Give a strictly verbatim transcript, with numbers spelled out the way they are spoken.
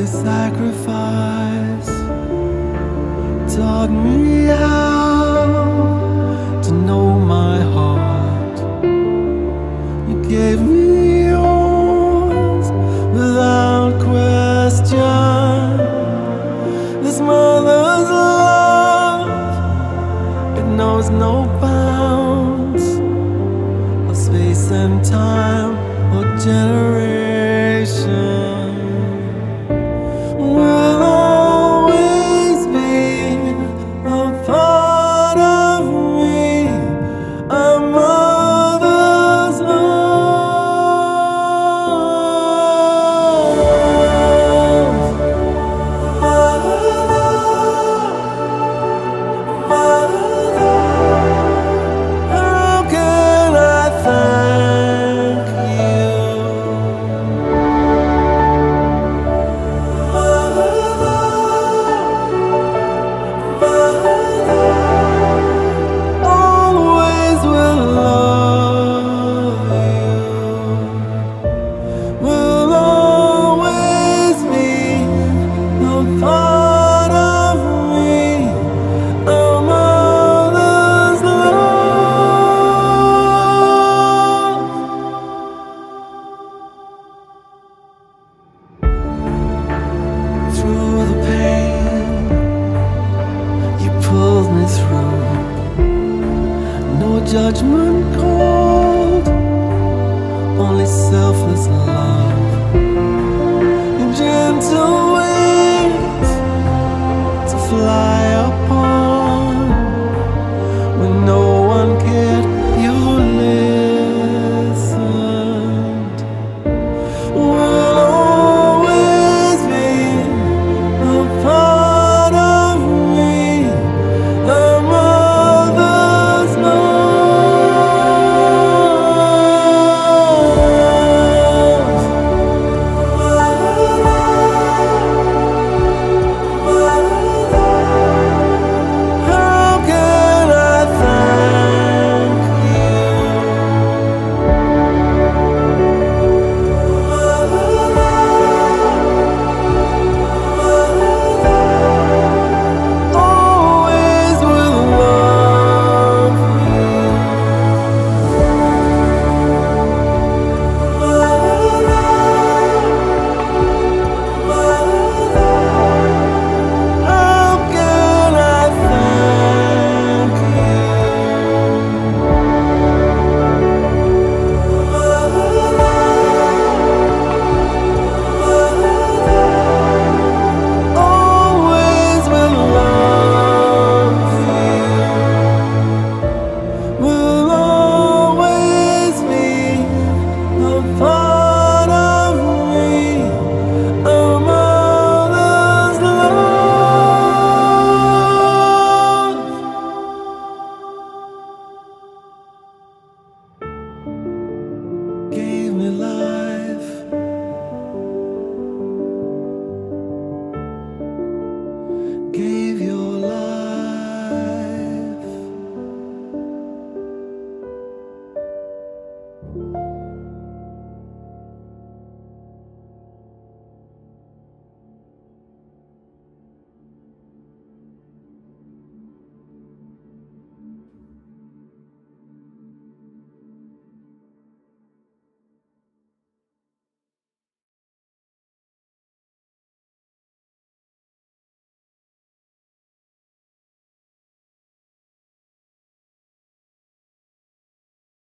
daily sacrifice taught me how to know my heart. You gave me yours without question. This mother's love, it knows no bounds of space and time or generation. Will always be a part of me, a mother's love. Mother, mother, how can I thank you? Always will love you. Will always be a part of me, a mother's love. Through the pain, you pulled me through. No judgment called, only selfless love. Gentle